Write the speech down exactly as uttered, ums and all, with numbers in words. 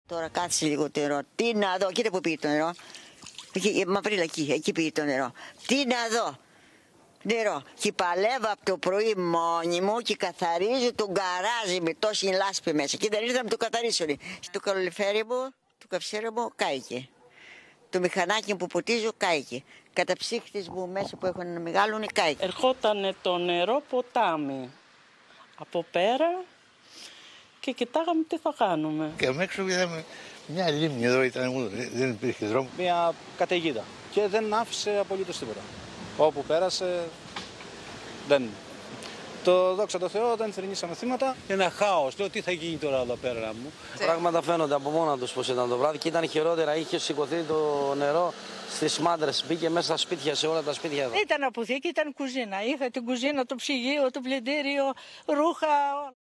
Τώρα κάτσε λίγο το νερό. Τι να δω, κοίτα που πήγε το νερό. Εκεί, μαυρίλα εκεί, εκεί πήγε το νερό. Τι να δω. Νερό. Και παλεύω από το πρωί μόνη μου και καθαρίζω τον γκαράζι με τόση λάσπη μέσα. Και δεν ήρθα να με το καθαρίσουν. Το καλοριφέρι μου, το καυσέρο μου κάηκε. Το μηχανάκι που ποτίζω κάηκε. Καταψύχτης μου μέσα που έχουν μεγάλο κάηκε. Ερχόταν το νερό ποτάμι από πέρα και κοιτάγαμε τι θα κάνουμε. Και αμέσως είδαμε μια λίμνη εδώ, ήταν, δεν υπήρχε δρόμο. Μια καταιγίδα και δεν άφησε απολύτως τίποτα. Όπου πέρασε δεν. Το δόξα τω Θεώ δεν θρηνήσαμε θύματα. Ένα χάος. Λέω τι θα γίνει τώρα εδώ πέρα μου. Πράγματα φαίνονται από μόνα τους πως ήταν το βράδυ και ήταν χειρότερα. Είχε σηκωθεί το νερό στις μάντρες. Μπήκε μέσα στα σπίτια, σε όλα τα σπίτια εδώ. Ήταν αποθήκη, ήταν κουζίνα. Είχα την κουζίνα, το ψυγείο, το πλυντήριο, ρούχα.